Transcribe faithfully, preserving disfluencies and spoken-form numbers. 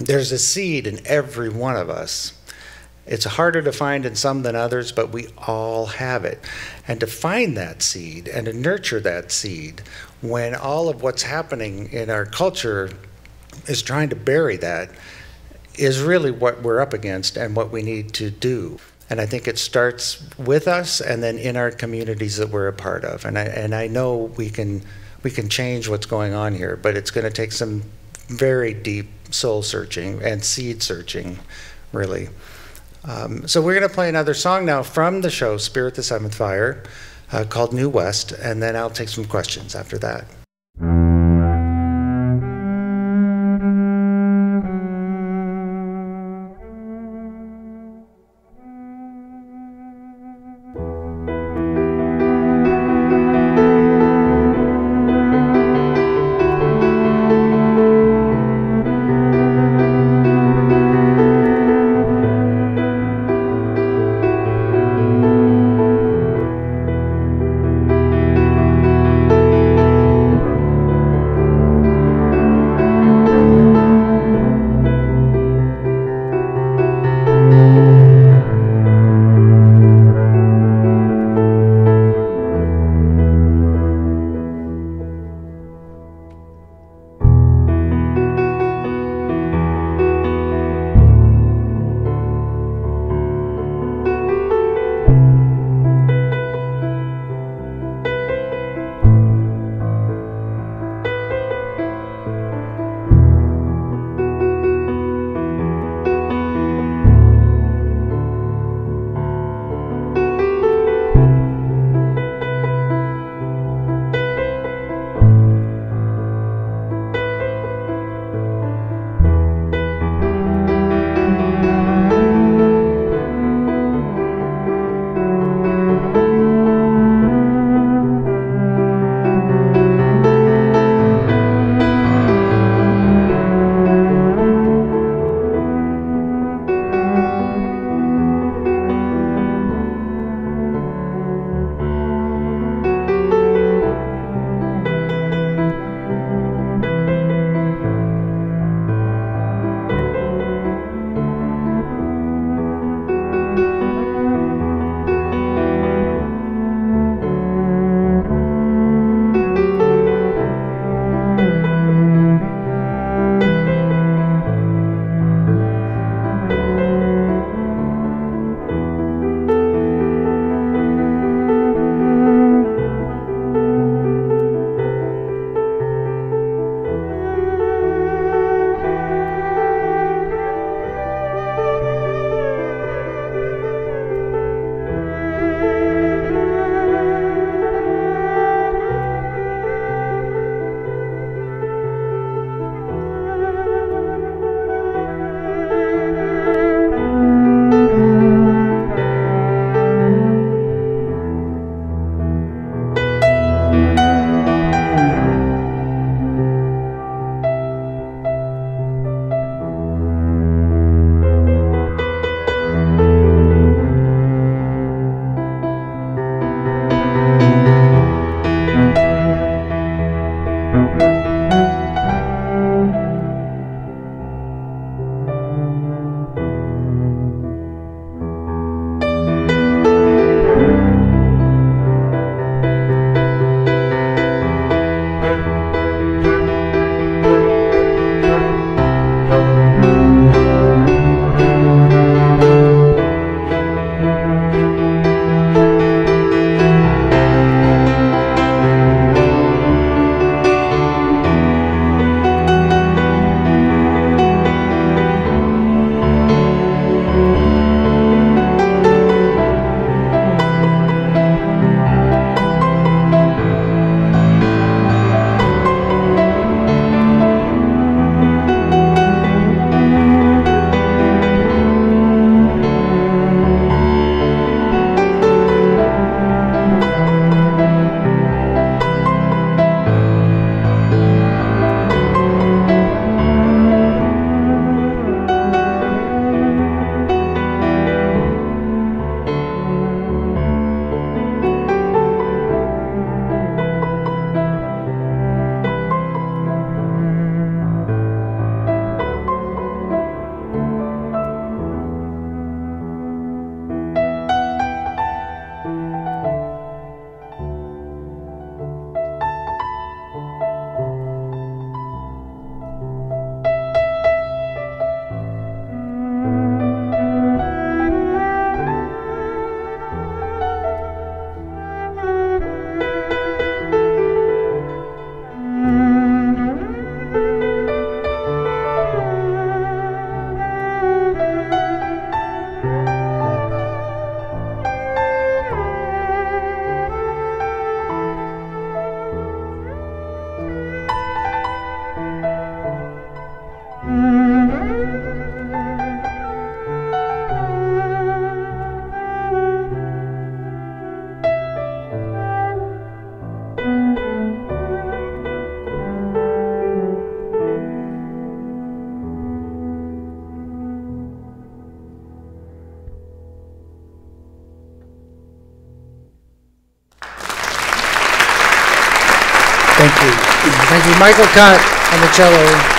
There's a seed in every one of us. It's harder to find in some than others, but we all have it. And to find that seed and to nurture that seed when all of what's happening in our culture is trying to bury that is really what we're up against and what we need to do. And I think it starts with us and then in our communities that we're a part of. And I, and I know we can, we can change what's going on here, but it's going to take some very deep soul searching and seed searching, really. Um, so we're going to play another song now from the show Spirit the Seventh Fire, uh, called New West, and then I'll take some questions after that. Thank Thank you. Thank you, Michael Kott on the cello.